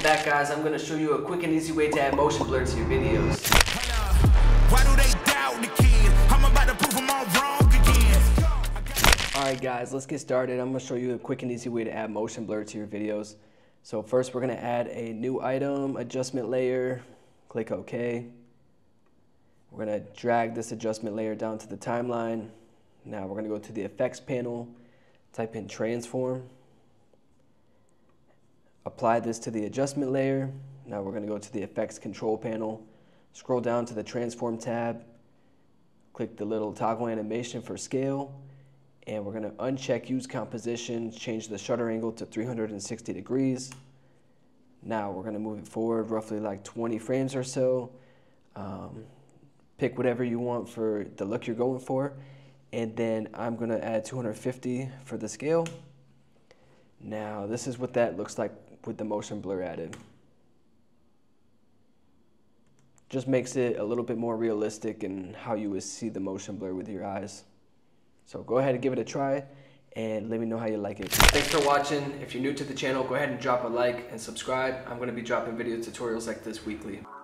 welcome back guys. I'm going to show you a quick and easy way to add motion blur to your videos. Why do they doubt the kid? I'm about to prove them all wrong again. Alright guys, let's get started. I'm going to show you a quick and easy way to add motion blur to your videos. So first we're going to add a new item, adjustment layer. Click OK. We're going to drag this adjustment layer down to the timeline. Now we're going to go to the effects panel, type in transform. Apply this to the adjustment layer. Now we're going to go to the effects control panel, scroll down to the transform tab, click the little toggle animation for scale, and we're going to uncheck use composition, change the shutter angle to 360 degrees. Now we're going to move it forward roughly like 20 frames or so. Pick whatever you want for the look you're going for, and then I'm going to add 250 for the scale. Now this is what that looks like with the motion blur added. Just makes it a little bit more realistic in how you would see the motion blur with your eyes. So go ahead and give it a try and let me know how you like it. Thanks for watching. If you're new to the channel, go ahead and drop a like and subscribe. I'm going to be dropping video tutorials like this weekly.